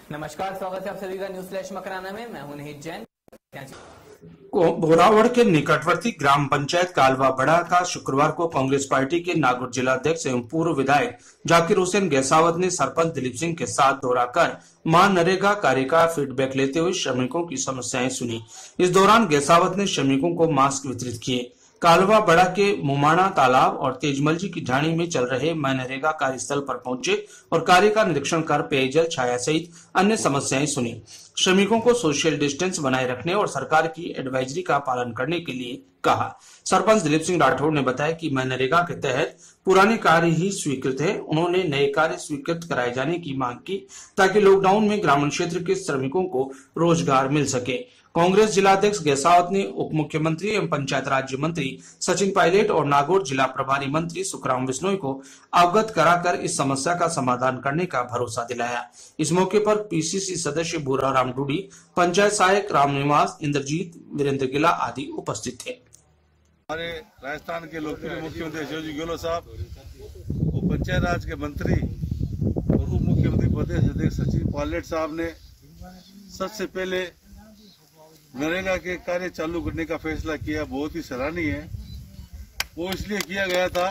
नमस्कार, स्वागत है आप सभी का न्यूज फ्लैश मकराना में। मैं हूं निहित जैन। भोरावड़ के निकटवर्ती ग्राम पंचायत कालवा बड़ा का शुक्रवार को कांग्रेस पार्टी के नागौर जिलाध्यक्ष एवं पूर्व विधायक जाकिर हुसैन गहसावत ने सरपंच दिलीप सिंह के साथ दौरा कर मनरेगा कार्य का फीडबैक लेते हुए श्रमिकों की समस्याएं सुनी। इस दौरान गहसावत ने श्रमिकों को मास्क वितरित किए। कालवा बड़ा के मुमाणा तालाब और तेजमलजी की ढाणी में चल रहे मनरेगा कार्यस्थल पर पहुंचे और कार्य का निरीक्षण कर पेयजल, छाया सहित अन्य समस्याएं सुनी। श्रमिकों को सोशल डिस्टेंस बनाए रखने और सरकार की एडवाइजरी का पालन करने के लिए कहा। सरपंच दिलीप सिंह राठौड़ ने बताया कि मनरेगा के तहत पुराने कार्य ही स्वीकृत है। उन्होंने नए कार्य स्वीकृत कराए जाने की मांग की ताकि लॉकडाउन में ग्रामीण क्षेत्र के श्रमिकों को रोजगार मिल सके। कांग्रेस जिलाध्यक्ष गहसावत ने उप मुख्यमंत्री एवं पंचायत राज्य मंत्री सचिन पायलट और नागौर जिला प्रभारी मंत्री सुखराम बिश्नोई को अवगत कराकर इस समस्या का समाधान करने का भरोसा दिलाया। इस मौके पर पीसीसी सदस्य भूराराम डूडी, पंचायत सहायक राम निवास, इंद्रजीत, वीरेंद्र गिला आदि उपस्थित थे। हमारे राजस्थान के लोकप्रिय मुख्यमंत्री अशोक जी गहलोत साहब और पंचायत राज के मंत्री और उप मुख्यमंत्री प्रदेश अध्यक्ष सचिन पायलट साहब ने सबसे पहले नरेगा के कार्य चालू करने का फैसला किया। बहुत ही सराहनीय है। वो इसलिए किया गया था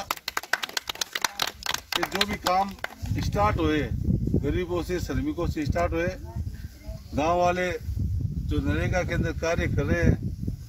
कि जो भी काम स्टार्ट हुए गरीबों से, श्रमिकों से स्टार्ट हुए, गांव वाले जो नरेगा के अंदर कार्य कर रहे हैं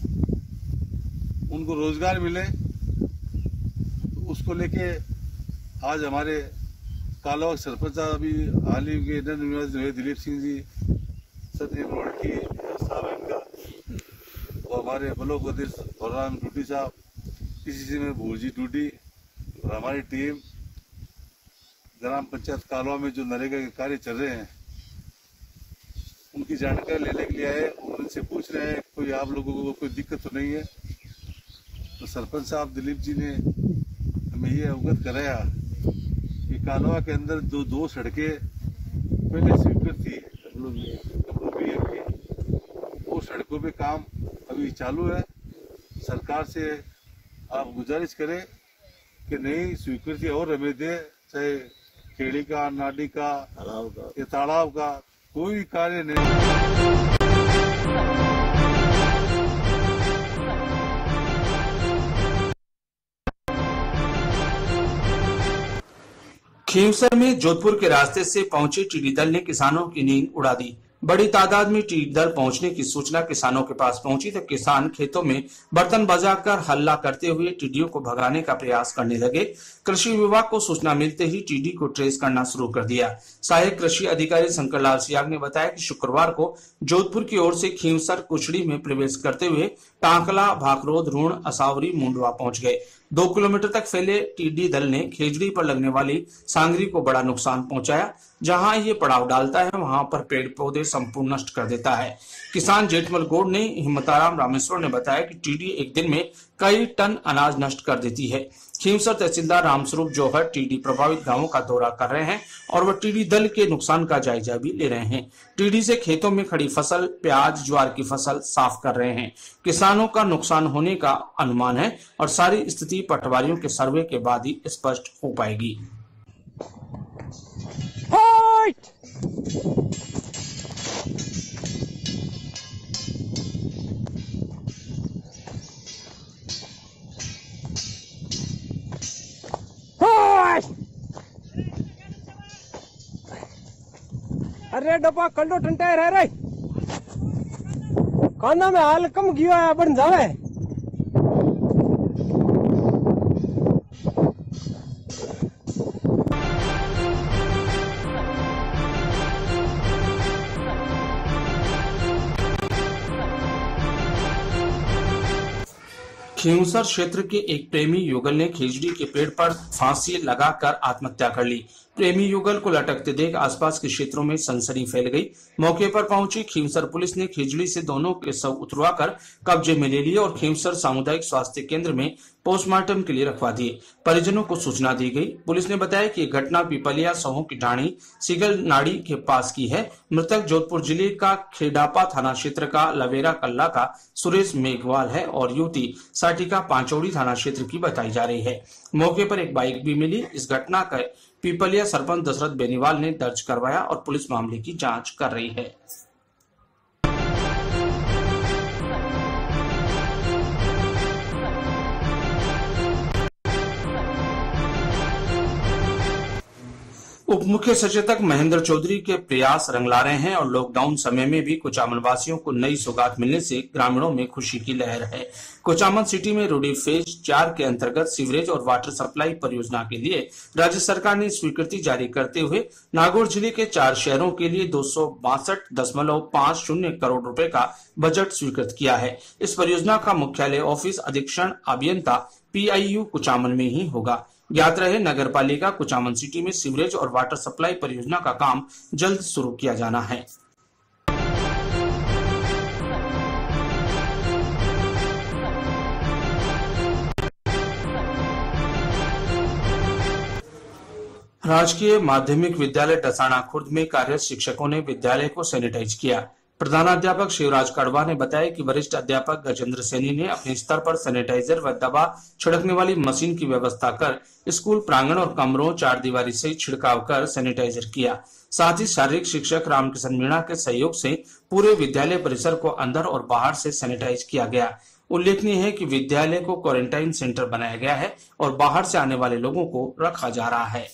उनको रोजगार मिले। तो उसको लेके आज हमारे कालवा सरपंच साहब अभी हाल ही के नवनिर्वाचित हुए दिलीप सिंह जी, सचिन रोड़की साहब इनका, और हमारे ब्लॉक अध्यक्ष भूराराम डूडी साहब, पीसीसी में भूरजी डूडी और हमारी टीम ग्राम पंचायत कालवा में जो नरेगा के कार्य चल रहे हैं उनकी जानकारी लेने के लिए आए। उनसे पूछ रहे हैं कोई आप लोगों को कोई दिक्कत तो नहीं है। तो सरपंच साहब दिलीप जी ने हमें ये अवगत कराया कि कालवा के अंदर जो दो सड़कें पहले स्वीकृत थी वो सड़कों पे काम अभी चालू है। सरकार से आप गुजारिश करें कि नई स्वीकृति और हमें दे, चाहे खेड़ी का, नाडी का या तालाब का, कोई भी कार्य नहीं। खींवसर में जोधपुर के रास्ते से पहुंचे टिड्डी दल ने किसानों की नींद उड़ा दी। बड़ी तादाद में टिड्डी दल पहुंचने की सूचना किसानों के पास पहुंची तो किसान खेतों में बर्तन बजाकर हल्ला करते हुए टिड्डियों को भगाने का प्रयास करने लगे। कृषि विभाग को सूचना मिलते ही टिड्डी को ट्रेस करना शुरू कर दिया। सहायक कृषि अधिकारी शंकर लाल सियाग ने बताया कि शुक्रवार को जोधपुर की ओर से खींवसर कुचड़ी में प्रवेश करते हुए टांकला, भाकरोद, रूण, असावरी, मुंडवा पहुंच गए। 2 किलोमीटर तक फैले टिड्डी दल ने खेजड़ी पर लगने वाली सांगरी को बड़ा नुकसान पहुंचाया। जहां ये पड़ाव डालता है वहां पर पेड़ पौधे संपूर्ण नष्ट कर देता है। किसान जेठमल गौड़ ने हिम्मताराम रामेश्वर ने बताया कि टिड्डी एक दिन में कई टन अनाज नष्ट कर देती है। खींवसर तहसीलदार रामस्वरूप जौहर टिड्डी प्रभावित गांवों का दौरा कर रहे हैं और वह टिड्डी दल के नुकसान का जायजा भी ले रहे हैं। टिड्डी से खेतों में खड़ी फसल, प्याज, ज्वार की फसल साफ कर रहे हैं। किसानों का नुकसान होने का अनुमान है और सारी स्थिति पटवारियों के सर्वे के बाद ही स्पष्ट हो पाएगी। अरे डब्बा कंडो टंटायर है रे, खाना में हाल कम गयो है बन जावे। खींवसर क्षेत्र के एक प्रेमी युगल ने खेजड़ी के पेड़ पर फांसी लगाकर आत्महत्या कर ली। प्रेमी युगल को लटकते देख आसपास के क्षेत्रों में सनसनी फैल गई। मौके पर पहुंची खींवसर पुलिस ने खेजड़ी से दोनों के शव उतरवाकर कब्जे में ले लिए और खींवसर सामुदायिक स्वास्थ्य केंद्र में पोस्टमार्टम के लिए रखवा दिए। परिजनों को सूचना दी गई। पुलिस ने बताया कि यह घटना पिपलिया सहू की ढाणी सिगल नाड़ी के पास की है। मृतक जोधपुर जिले का खेडापा थाना क्षेत्र का लवेरा कल्ला का सुरेश मेघवाल है और युवती साटिका पांचौड़ी थाना क्षेत्र की बताई जा रही है। मौके पर एक बाइक भी मिली। इस घटना का पीपलिया सरपंच दशरथ बेनीवाल ने दर्ज करवाया और पुलिस मामले की जांच कर रही है। उप मुख्य सचेतक महेंद्र चौधरी के प्रयास रंग ला रहे हैं और लॉकडाउन समय में भी कुचामन वासियों को नई सौगात मिलने से ग्रामीणों में खुशी की लहर है। कुचामन सिटी में रूडी फेज 4 के अंतर्गत सीवरेज और वाटर सप्लाई परियोजना के लिए राज्य सरकार ने स्वीकृति जारी करते हुए नागौर जिले के 4 शहरों के लिए 262.50 करोड़ रुपए का बजट स्वीकृत किया है। इस परियोजना का मुख्यालय ऑफिस अधीक्षण अभियंता PIU कुचामन में ही होगा। ज्ञात रहे, नगर पालिका कुचामन सिटी में सीवरेज और वाटर सप्लाई परियोजना का काम जल्द शुरू किया जाना है। राजकीय माध्यमिक विद्यालय डसाना खुर्द में कार्यरत शिक्षकों ने विद्यालय को सैनिटाइज किया। प्रधानाध्यापक शिवराज कड़वा ने बताया कि वरिष्ठ अध्यापक गजेंद्र सैनी ने अपने स्तर पर सैनिटाइजर व दवा छिड़कने वाली मशीन की व्यवस्था कर स्कूल प्रांगण और कमरों 4 दीवारी से छिड़काव कर सैनिटाइजर किया। साथ ही शारीरिक शिक्षक रामकिशन मीणा के सहयोग से पूरे विद्यालय परिसर को अंदर और बाहर से सैनिटाइज किया गया। उल्लेखनीय है कि विद्यालय को क्वारंटाइन सेंटर बनाया गया है और बाहर से आने वाले लोगों को रखा जा रहा है।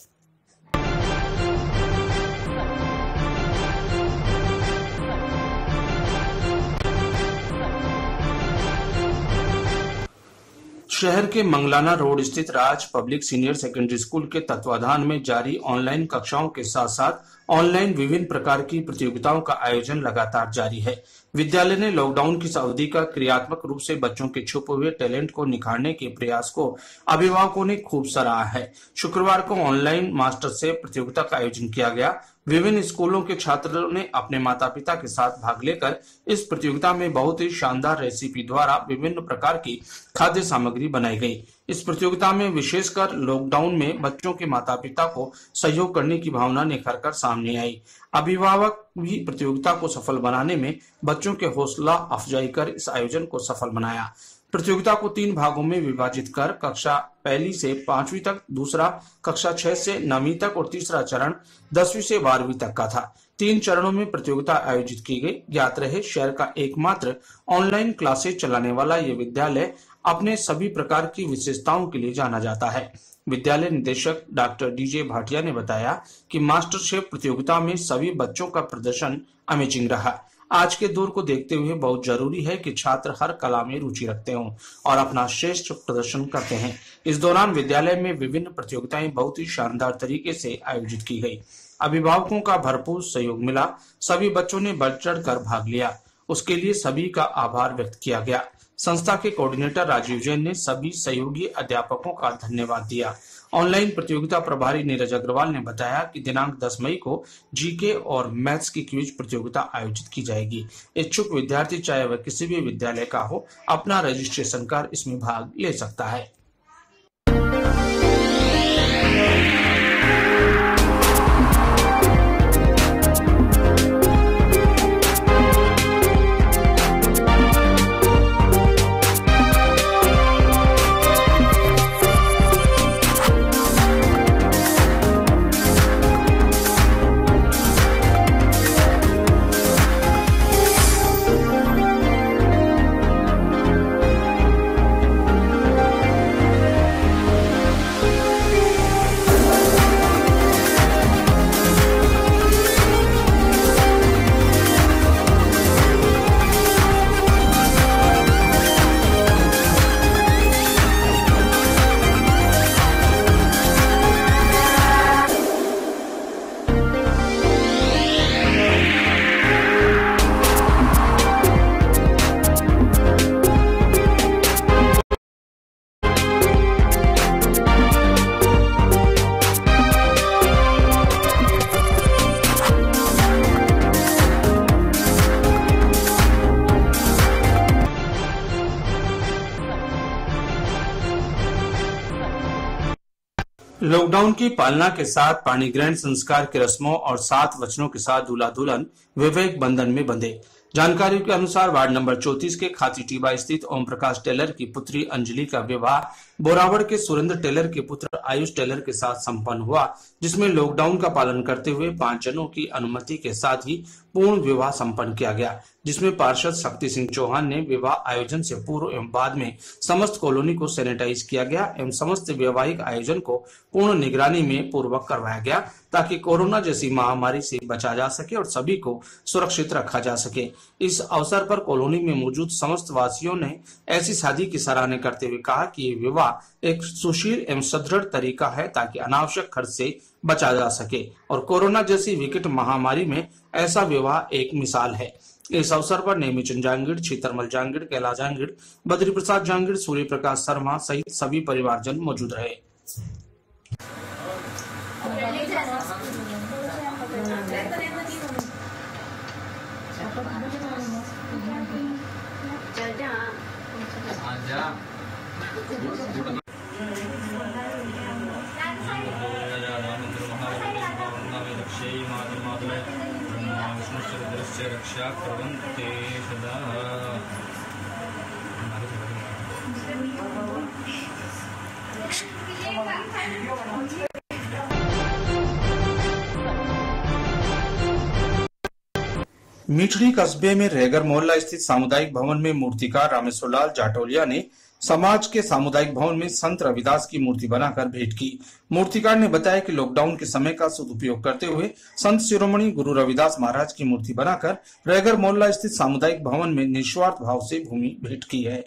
शहर के मंगलाना रोड स्थित Raj public senior secondary school के तत्वाधान में जारी ऑनलाइन कक्षाओं के साथ साथ ऑनलाइन विभिन्न प्रकार की प्रतियोगिताओं का आयोजन लगातार जारी है। विद्यालय ने लॉकडाउन की इस अवधि का क्रियात्मक रूप से बच्चों के छुपे हुए टैलेंट को निखारने के प्रयास को अभिभावकों ने खूब सराहा है। शुक्रवार को ऑनलाइन मास्टर शेफ प्रतियोगिता का आयोजन किया गया। विभिन्न स्कूलों के छात्रों ने अपने माता पिता के साथ भाग लेकर इस प्रतियोगिता में बहुत ही शानदार रेसिपी द्वारा विभिन्न प्रकार की खाद्य सामग्री बनाई गई। इस प्रतियोगिता में विशेषकर लॉकडाउन में बच्चों के माता पिता को सहयोग करने की भावना निखर कर सामने आई। अभिभावक भी प्रतियोगिता को सफल बनाने में बच्चों के हौसला अफजाई कर इस आयोजन को सफल बनाया। प्रतियोगिता को 3 भागों में विभाजित कर कक्षा 1 से 5वीं तक, दूसरा कक्षा 6 से 9वीं तक और तीसरा चरण 10वीं से 12वीं तक का था। 3 चरणों में प्रतियोगिता आयोजित की गई। ज्ञात रहे, शहर का एकमात्र ऑनलाइन क्लासेज चलाने वाला ये विद्यालय अपने सभी प्रकार की विशेषताओं के लिए जाना जाता है। विद्यालय निदेशक डॉक्टर DJ भाटिया ने बताया कि मास्टर शेफ प्रतियोगिता में सभी बच्चों का प्रदर्शन अमेजिंग रहा। आज के दौर को देखते हुए बहुत जरूरी है कि छात्र हर कला में रुचि रखते हों और अपना श्रेष्ठ प्रदर्शन करते हैं। इस दौरान विद्यालय में विभिन्न प्रतियोगिताएं बहुत ही शानदार तरीके से आयोजित की गई। अभिभावकों का भरपूर सहयोग मिला। सभी बच्चों ने बढ़ चढ़ कर भाग लिया। उसके लिए सभी का आभार व्यक्त किया गया। संस्था के कोऑर्डिनेटर राजीव जैन ने सभी सहयोगी अध्यापकों का धन्यवाद दिया। ऑनलाइन प्रतियोगिता प्रभारी नीरज अग्रवाल ने बताया कि दिनांक 10 मई को GK और मैथ्स की क्विज प्रतियोगिता आयोजित की जाएगी। इच्छुक विद्यार्थी चाहे वह किसी भी विद्यालय का हो, अपना रजिस्ट्रेशन कर इसमें भाग ले सकता है। लॉकडाउन की पालना के साथ पाणी ग्रहण संस्कार की रस्मों और 7 वचनों के साथ दूल्हा दुल्हन वैवाहिक बंधन में बंधे। जानकारी के अनुसार वार्ड नंबर 34 के खाती टीबा स्थित ओम प्रकाश टेलर की पुत्री अंजलि का विवाह बोरावड़ के सुरेंद्र टेलर के पुत्र आयुष टेलर के साथ संपन्न हुआ, जिसमें लॉकडाउन का पालन करते हुए 5 जनों की अनुमति के साथ ही पूर्ण विवाह संपन्न किया गया, जिसमें पार्षद शक्ति सिंह चौहान ने विवाह आयोजन से पूर्व एवं बाद में समस्त कॉलोनी को सैनिटाइज किया गया एवं समस्त वैवाहिक आयोजन को पूर्ण निगरानी में पूर्वक करवाया गया, ताकि कोरोना जैसी महामारी से बचा जा सके और सभी को सुरक्षित रखा जा सके। इस अवसर पर कॉलोनी में मौजूद समस्त वासियों ने ऐसी शादी की सराहना करते हुए कहा कि ये विवाह एक सुशील एवं सुदृढ़ तरीका है, ताकि अनावश्यक खर्च से बचा जा सके और कोरोना जैसी विकट महामारी में ऐसा विवाह एक मिसाल है। इस अवसर पर नेमीचंद जांगीड़, छीतरमल जांगीड़, कैलाश जांगीड़, बद्री प्रसाद जांगीड़, सूर्य प्रकाश शर्मा सहित सभी परिवारजन मौजूद रहे। रक्षा कुर्वन्ते सदा। मिठड़ी कस्बे में रेगर मोहल्ला स्थित सामुदायिक भवन में मूर्तिकार रामेश्वर लाल जाटोलिया ने समाज के सामुदायिक भवन में संत रविदास की मूर्ति बनाकर भेंट की। मूर्तिकार ने बताया कि लॉकडाउन के समय का सदुपयोग करते हुए संत शिरोमणि गुरु रविदास महाराज की मूर्ति बनाकर रेगर मोहल्ला स्थित सामुदायिक भवन में निस्वार्थ भाव से भूमि भेंट की है।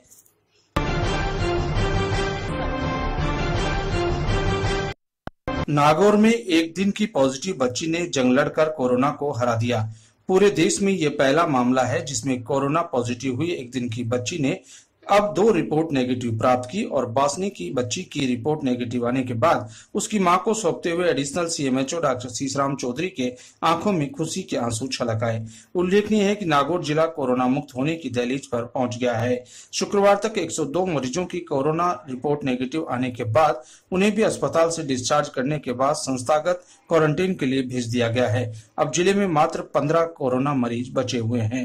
नागौर में एक दिन की पॉजिटिव बच्ची ने जंग लड़कर कोरोना को हरा दिया। पूरे देश में ये पहला मामला है जिसमें कोरोना पॉजिटिव हुई एक दिन की बच्ची ने अब 2 रिपोर्ट नेगेटिव प्राप्त की और बासनी की बच्ची की रिपोर्ट नेगेटिव आने के बाद उसकी मां को सौंपते हुए additional CMHO doctor Sheesharam Chaudhary के आंखों में खुशी के आंसू छलक आए। उल्लेखनीय है कि नागौर जिला कोरोना मुक्त होने की दहलीज पर पहुंच गया है। शुक्रवार तक 102 मरीजों की कोरोना रिपोर्ट नेगेटिव आने के बाद उन्हें भी अस्पताल से डिस्चार्ज करने के बाद संस्थागत क्वारंटीन के लिए भेज दिया गया है। अब जिले में मात्र 15 कोरोना मरीज बचे हुए हैं।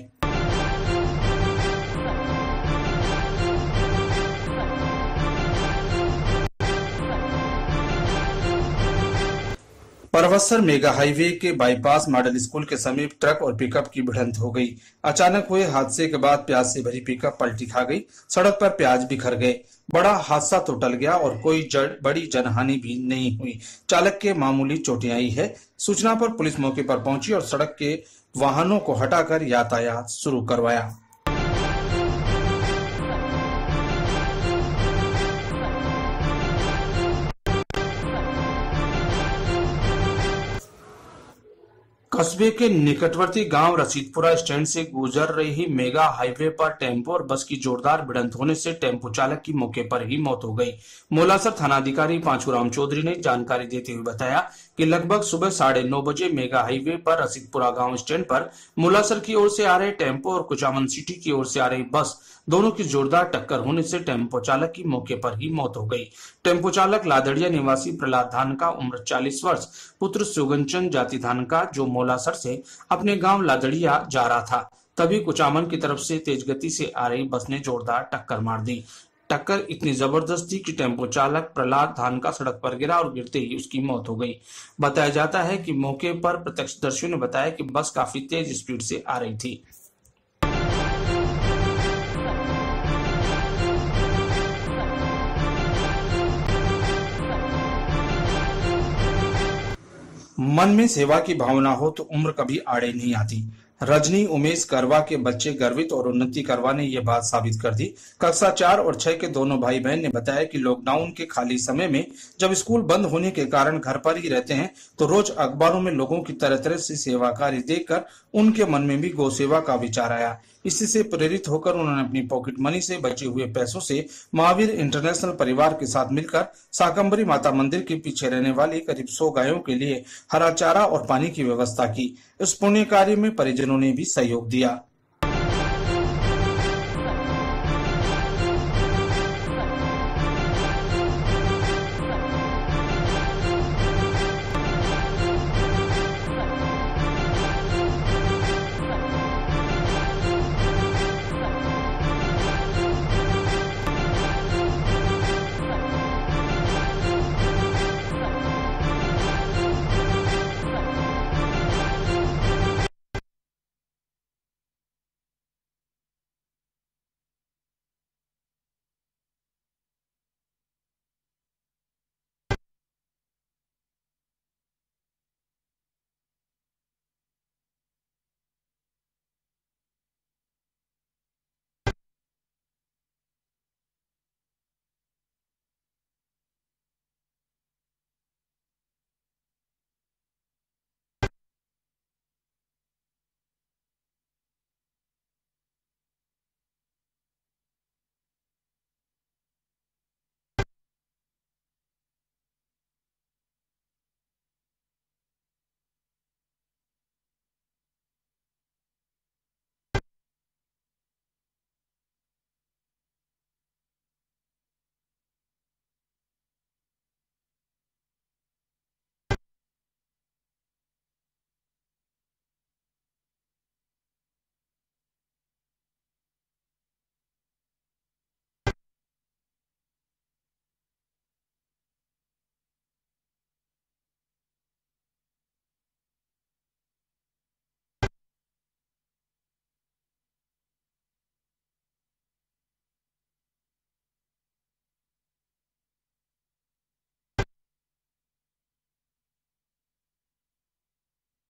परवत्सर मेगा हाईवे के बाईपास मॉडल स्कूल के समीप ट्रक और पिकअप की भिड़ंत हो गई। अचानक हुए हादसे के बाद प्याज से भरी पिकअप पलटी खा गई। सड़क पर प्याज बिखर गए। बड़ा हादसा तो टल गया और कोई बड़ी जनहानि भी नहीं हुई। चालक के मामूली चोटें आई है। सूचना पर पुलिस मौके पर पहुंची और सड़क के वाहनों को हटाकर यातायात शुरू करवाया। कस्बे के निकटवर्ती गांव रशीदपुरा स्टैंड से गुजर रही मेगा हाईवे पर टेम्पो और बस की जोरदार भिड़ंत होने से टेम्पो चालक की मौके पर ही मौत हो गई। मोलासर थानाधिकारी पांचूराम चौधरी ने जानकारी देते हुए बताया कि लगभग सुबह 9:30 बजे मेगा हाईवे पर रशीदपुरा गांव स्टैंड पर मोलासर की ओर से आ रहे टेम्पो और कुचामन सिटी की ओर से आ रही बस दोनों की जोरदार टक्कर होने से टेम्पो चालक की मौके पर ही मौत हो गई। टेम्पो चालक लादड़िया निवासी प्रहलाद धानका उम्र 40 वर्ष पुत्र सुगनचंद जाति धानका जो मोलासर से अपने गांव लादड़िया जा रहा था, तभी कुचामन की तरफ से तेज गति से आ रही बस ने जोरदार टक्कर मार दी। टक्कर इतनी जबरदस्त थी कि टेम्पो चालक प्रहलाद धानका सड़क पर गिरा और गिरते ही उसकी मौत हो गई। बताया जाता है कि मौके पर प्रत्यक्षदर्शियों ने बताया कि बस काफी तेज स्पीड से आ रही थी। मन में सेवा की भावना हो तो उम्र कभी आड़े नहीं आती। रजनी उमेश करवा के बच्चे गर्वित और उन्नति करवा ने यह बात साबित कर दी। कक्षा 4 और 6 के दोनों भाई बहन ने बताया कि लॉकडाउन के खाली समय में जब स्कूल बंद होने के कारण घर पर ही रहते हैं तो रोज अखबारों में लोगों की तरह तरह से सेवा कार्य देखकर उनके मन में भी गौ सेवा का विचार आया। इसी से प्रेरित होकर उन्होंने अपनी पॉकेट मनी से बचे हुए पैसों से महावीर इंटरनेशनल परिवार के साथ मिलकर शाकंभरी माता मंदिर के पीछे रहने वाली करीब 100 गायों के लिए हरा चारा और पानी की व्यवस्था की। इस पुण्य कार्य में परिजनों ने भी सहयोग दिया।